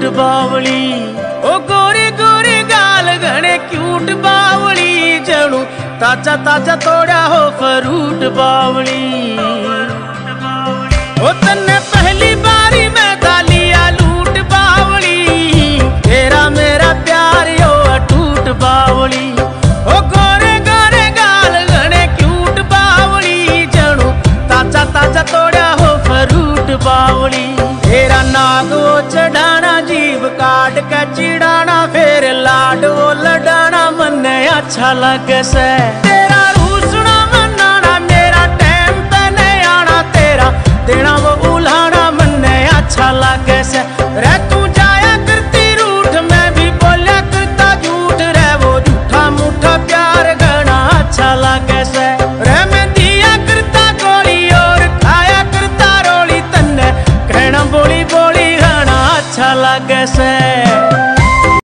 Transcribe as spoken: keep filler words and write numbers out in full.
बावली। ओ गोरी गोरी गाल घने क्यूट बावली, जणू ताजा ताजा तोड़ा हो फ्रूट बावली। ओ तन्ने पहली बारी मैं दालिया लूट बावली, तेरा मेरा प्यार यो अटूट बावली। ओ गोरे गोरे गाल घने क्यूट बावली, जणू ताजा ताजा तोड़ा हो फ्रूट बावली। तेरा नाग वो चढ़ाना, जीव काट के चिड़ाना, फिर लाड वो लडाना, मन्ने अच्छा लगे से। तेरा रूसना मनाना, मेरा टाइम पे नहीं आना, तेरा देना वो उलाना, मन्ने अच्छा लगे से। रे तू जाया करती रूठ, मैं भी बोलिया करता झूठ, रे वो झूठा मूठा प्यार घना अच्छा लगे से। रे मैं दिया करता गोली और खाया करता रोली, तन्ने कहना बोली बोली घना अच्छा लगे से।